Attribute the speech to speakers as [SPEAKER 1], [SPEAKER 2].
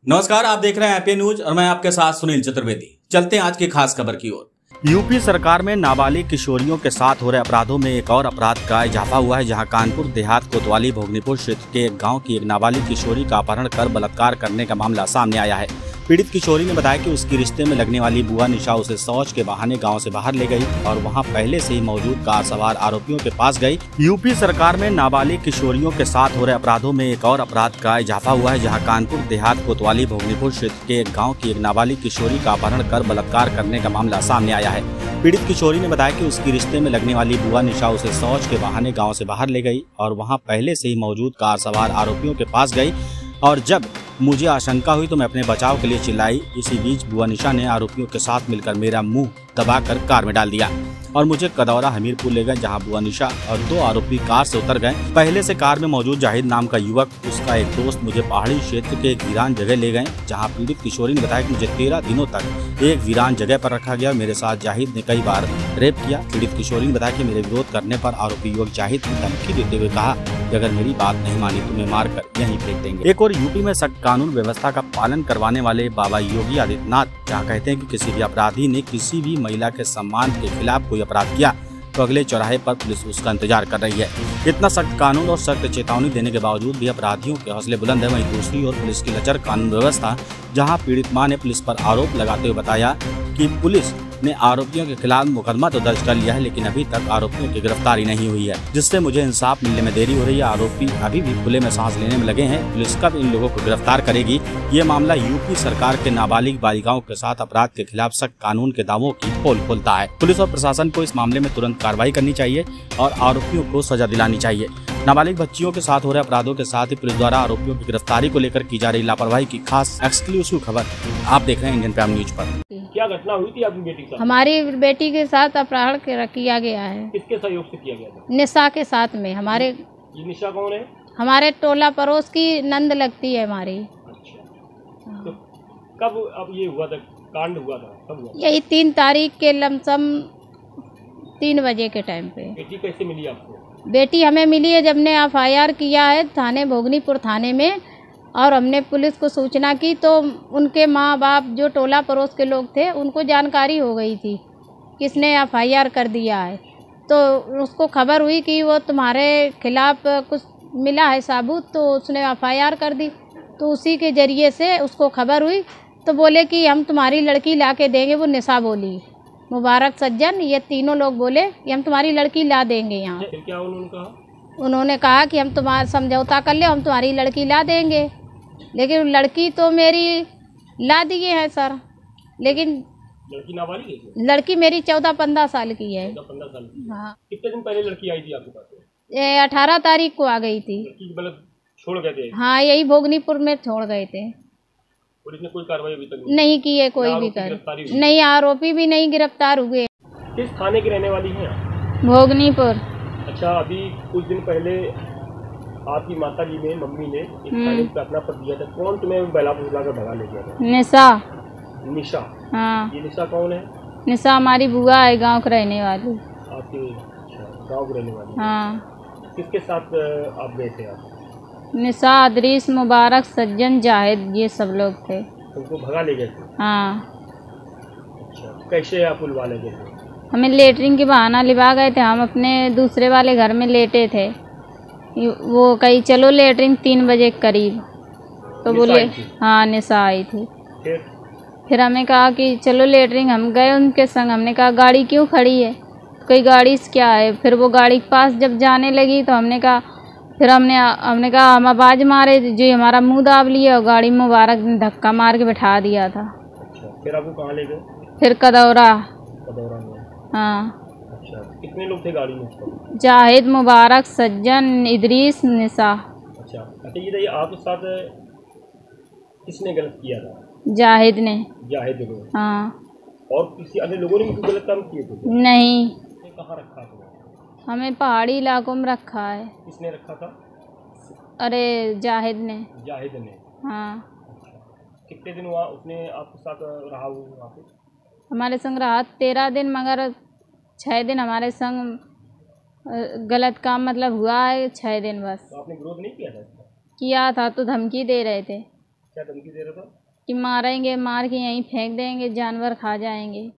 [SPEAKER 1] नमस्कार, आप देख रहे हैं एपी न्यूज और मैं आपके साथ सुनील चतुर्वेदी। चलते हैं आज की खास खबर की ओर। यूपी सरकार में नाबालिग किशोरियों के साथ हो रहे अपराधों में एक और अपराध का इजाफा हुआ है, जहां कानपुर देहात कोतवाली भोगनीपुर क्षेत्र के एक गांव की एक नाबालिग किशोरी का अपहरण कर बलात्कार करने का मामला सामने आया है। पीड़ित किशोरी ने बताया कि उसकी रिश्ते में लगने वाली बुआ निशा उसे शौच के बहाने गांव से बाहर ले गई और वहां पहले से ही मौजूद कार सवार आरोपियों के पास गई। यूपी सरकार में नाबालिग किशोरियों के साथ हो रहे अपराधों में एक और अपराध का इजाफा हुआ है, जहां कानपुर देहात कोतवाली भोगनीपुर क्षेत्र के एक गांव की एक नाबालिग किशोरी का अपहरण कर बलात्कार करने का मामला सामने आया है। पीड़ित किशोरी ने बताया कि उसकी रिश्ते में लगने वाली बुआ निशा उसे शौच के बहाने गाँव से बाहर ले गई और वहाँ पहले से ही मौजूद कार सवार आरोपियों के पास गई और जब मुझे आशंका हुई तो मैं अपने बचाव के लिए चिल्लाई। इसी बीच बुआ निशा ने आरोपियों के साथ मिलकर मेरा मुंह दबाकर कार में डाल दिया और मुझे कदौरा हमीरपुर ले गए, जहां बुआ निशा और दो आरोपी कार से उतर गए। पहले से कार में मौजूद जाहिद नाम का युवक, उसका एक दोस्त मुझे पहाड़ी क्षेत्र के एक वीरान जगह ले गए, जहां पीड़ित किशोरी ने बताया कि मुझे 13 दिनों तक एक वीरान जगह पर रखा गया। मेरे साथ जाहिद ने कई बार रेप किया। पीड़ित किशोरी ने बताया कि मेरे विरोध करने पर आरोपी युवक जाहिद ने धमकी देते हुए कहा कि अगर मेरी बात नहीं मानी तो मैं मार कर यहीं फेंक देंगे। एक और यूपी में सख्त कानून व्यवस्था का पालन करवाने वाले बाबा योगी आदित्यनाथ, जहाँ कहते हैं कि किसी भी अपराधी ने किसी भी महिला के सम्मान के खिलाफ कोई अपराध किया तो अगले चौराहे पर पुलिस उसका इंतजार कर रही है। इतना सख्त कानून और सख्त चेतावनी देने के बावजूद भी अपराधियों के हौसले बुलंद है। वहीं दूसरी ओर पुलिस की लचर कानून व्यवस्था, जहां पीड़ित मां ने पुलिस पर आरोप लगाते हुए बताया कि पुलिस ने आरोपियों के खिलाफ मुकदमा तो दर्ज कर लिया है, लेकिन अभी तक आरोपियों की गिरफ्तारी नहीं हुई है, जिससे मुझे इंसाफ मिलने में देरी हो रही है। आरोपी अभी भी खुले में सांस लेने में लगे हैं। पुलिस कब इन लोगों को गिरफ्तार करेगी? ये मामला यूपी सरकार के नाबालिग बालिकाओं के साथ अपराध के खिलाफ सख्त कानून के दावों की पोल खोलता है। पुलिस और प्रशासन को इस मामले में तुरंत कार्रवाई करनी चाहिए और आरोपियों को सजा दिलानी चाहिए। नाबालिग बच्चियों के साथ हो रहे अपराधों के साथ ही पुलिस द्वारा आरोपियों की गिरफ्तारी को लेकर की जा रही लापरवाही की खास एक्सक्लूसिव खबर आप देख रहे हैं इंडियन प्राइम न्यूज पर।
[SPEAKER 2] क्या घटना हुई थी आपकी बेटी के साथ?
[SPEAKER 3] हमारी बेटी के साथ अपहरण किया गया है।
[SPEAKER 2] किसके सहयोग से किया गया था?
[SPEAKER 3] निशा के साथ में। हमारे
[SPEAKER 2] ये निशा कौन है?
[SPEAKER 3] हमारे टोला पड़ोस की नंद लगती है हमारी।
[SPEAKER 2] अच्छा, तो कब अब ये हुआ था, कांड हुआ था, कब हुआ?
[SPEAKER 3] यही 3 तारीख के लमसम 3 बजे के टाइम पे।
[SPEAKER 2] बेटी कैसे मिली आपको?
[SPEAKER 3] बेटी हमें मिली है जब ने FIR किया है थाने भोगनीपुर थाने में, और हमने पुलिस को सूचना की तो उनके माँ बाप जो टोला पड़ोस के लोग थे उनको जानकारी हो गई थी किसने FIR कर दिया है। तो उसको खबर हुई कि वो तुम्हारे खिलाफ कुछ मिला है साबुत, तो उसने FIR कर दी। तो उसी के ज़रिए से उसको खबर हुई तो बोले कि हम तुम्हारी लड़की ला के देंगे। वो निशा बोली, मुबारक सज्जन, ये तीनों लोग बोले कि हम तुम्हारी लड़की ला देंगे यहाँ।
[SPEAKER 2] क्या उन्होंने कहा?
[SPEAKER 3] उन्होंने कहा कि हम तुम्हारा समझौता कर ले, हम तुम्हारी लड़की ला देंगे। लेकिन लड़की तो मेरी ला दिए हैं सर, लेकिन
[SPEAKER 2] लड़की नाबालिग है?
[SPEAKER 3] लड़की मेरी 14-15 साल की है।
[SPEAKER 2] 14-15 साल की?
[SPEAKER 3] हाँ।
[SPEAKER 2] कितने दिन पहले लड़की आई थी आपके पास?
[SPEAKER 3] ये 18 तारीख को आ गई थी।
[SPEAKER 2] लड़की मतलब छोड़ गए थे?
[SPEAKER 3] हाँ, यही भोगनीपुर में छोड़ गए थे।
[SPEAKER 2] पुलिस ने कोई कार्रवाई अभी तक
[SPEAKER 3] नहीं की है, कोई भी नहीं, आरोपी भी नहीं गिरफ्तार हुए।
[SPEAKER 2] किस थाने की रहने वाली है आप?
[SPEAKER 3] भोगनीपुर।
[SPEAKER 2] अच्छा, अभी कुछ दिन पहले आपकी माता जी ने, मम्मी ने एक थाने पे अपना पद दिया था। कौन तुम्हें बहला फुसला कर भगा ले गया था?
[SPEAKER 3] निशा।
[SPEAKER 2] निशा?
[SPEAKER 3] हाँ।
[SPEAKER 2] ये निशा कौन है?
[SPEAKER 3] निशा हमारी बुआ है, गांव के रहने वाली।
[SPEAKER 2] आपके? अच्छा, गाँव के रहने वाली।
[SPEAKER 3] हाँ।
[SPEAKER 2] किसके साथ आप गए थे आप?
[SPEAKER 3] निशा, अदरीस, मुबारक, सज्जन, जाहिद, ये सब लोग थे।
[SPEAKER 2] तुमको भगा ले गए थे?
[SPEAKER 3] हाँ।
[SPEAKER 2] अच्छा, कैसे आप बुलवा ले गए थे?
[SPEAKER 3] हमें लेटरिन की बहाना लिवा गए थे। हम अपने दूसरे वाले घर में लेटे थे, वो कही चलो लेटरिन 3 बजे के करीब, तो बोले हाँ निशा आई थी। फिर हमें कहा कि चलो लेटरिन, हम गए उनके संग। हमने कहा गाड़ी क्यों खड़ी है? कोई गाड़ी से क्या है? फिर वो गाड़ी के पास जब जाने लगी तो हमने कहा, फिर हमने कहा हम आवाज़ मारे, जो हमारा मुंह दाब लिया और गाड़ी में मुबारक ने धक्का मार के बैठा दिया था।
[SPEAKER 2] अच्छा, फिर आपको कहाँ ले गए? फिर
[SPEAKER 3] कदौरा
[SPEAKER 2] में।
[SPEAKER 3] हाँ।
[SPEAKER 2] अच्छा, कितने लोग थे गाड़ी में?
[SPEAKER 3] जाहिद, मुबारक, सज्जन, इदरीस, निशा।
[SPEAKER 2] अच्छा, ये आपके साथ किसने गलत किया था?
[SPEAKER 3] जाहिद ने।
[SPEAKER 2] जाहिद ने?
[SPEAKER 3] हाँ।
[SPEAKER 2] और किसी अन्य लोगों ने भी गलत काम किए थे?
[SPEAKER 3] नहीं।
[SPEAKER 2] कहाँ रखा था?
[SPEAKER 3] हमें पहाड़ी इलाकों में रखा है।
[SPEAKER 2] किसने रखा था?
[SPEAKER 3] अरे जाहिद ने।
[SPEAKER 2] जाहिद ने?
[SPEAKER 3] हाँ।
[SPEAKER 2] अच्छा, कितने दिन हुआ उसने आपके साथ रहा वहाँ पे?
[SPEAKER 3] हमारे संग रहा 13 दिन, मगर 6 दिन हमारे संग गलत काम मतलब हुआ है, 6 दिन बस।
[SPEAKER 2] तो आपने विरोध नहीं किया था?
[SPEAKER 3] किया था तो धमकी दे रहे थे।
[SPEAKER 2] क्या धमकी दे रहा था?
[SPEAKER 3] कि मारेंगे, मार के यहीं फेंक देंगे, जानवर खा जाएंगे।